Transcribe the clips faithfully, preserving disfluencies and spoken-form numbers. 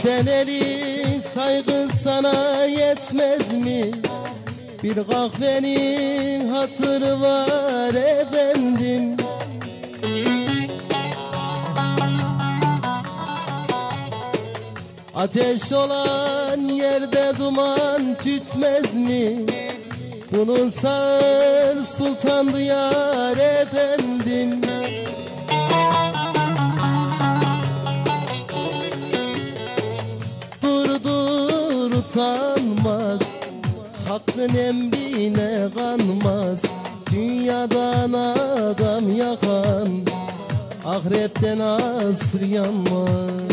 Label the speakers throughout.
Speaker 1: seneli saygı sana yetmez mi? Bir kahvenin hatırı var efendim. Ateş olan yerde duman tütmez mi? Bunun sağır sultan duyar efendim. Dur dur utanmaz, hakkın emrine kanmaz. Dünyadan adam yakan, ahirette nasır yanmaz.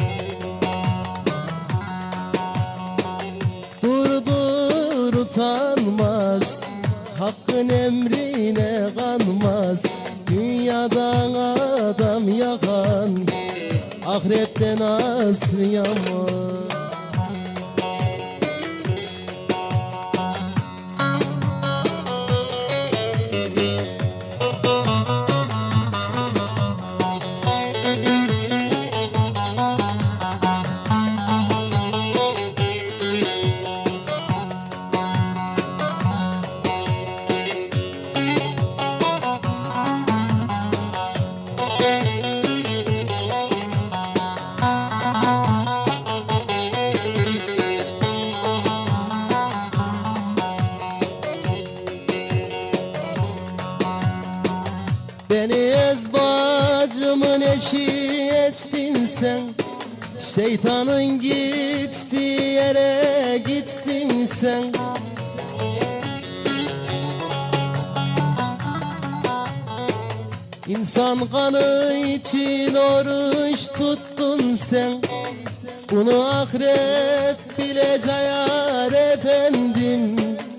Speaker 1: Dur dur utanmaz, hakkın emrine kanmaz. Dünyadan adam yakan, ahirette nasır yanmaz. Beni ez bacımın eşi ettin sen, şeytanın gittiği yere gittin sen. İnsan kanı için oruç tuttun sen, bunu akrep bile cayar efendim.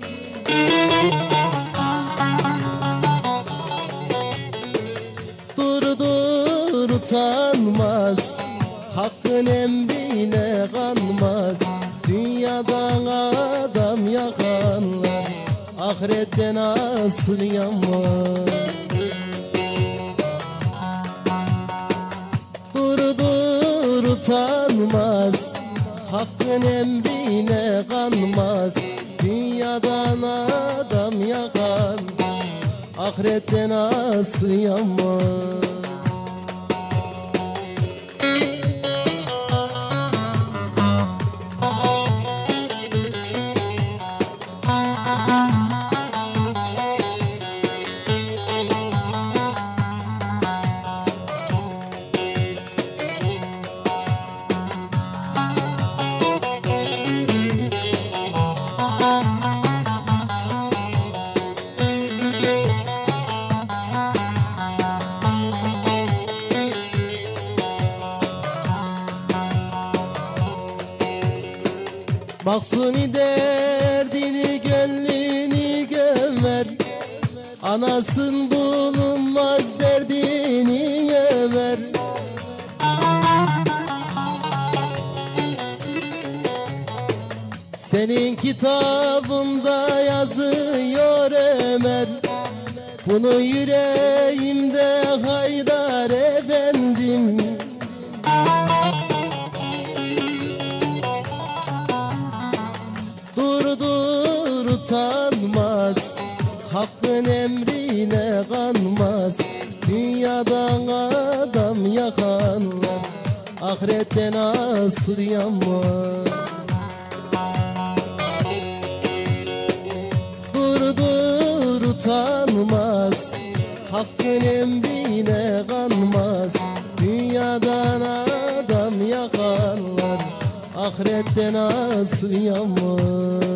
Speaker 1: Utanmaz, hakkın emrine kanmaz. Dünyadan adam yakanlar, ahirette nasıl yanmaz. Dur dur utanmaz, hakkın emrine kanmaz. Dünyadan adam yakan, ahirette nasıl yanmaz. Maksuni derdini gönlünü gömer, anasın bulunmaz derdini över. Senin kitabında yazıyor Ömer, bunu yüreğimde haydar efendim. Dur dur utanmaz, hakkın emrine kanmaz. Dünyadan adam yakanlar, ahirette nasıl yanmaz. Dur dur utanmaz, hakkın emrine kanmaz. Dünyadan adam yakanlar, ahirette nasıl yanmaz.